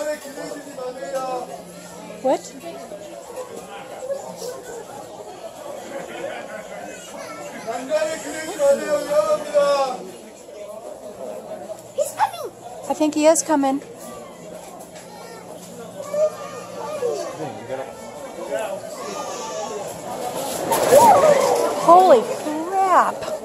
What? He's coming. I think he is coming. Holy crap.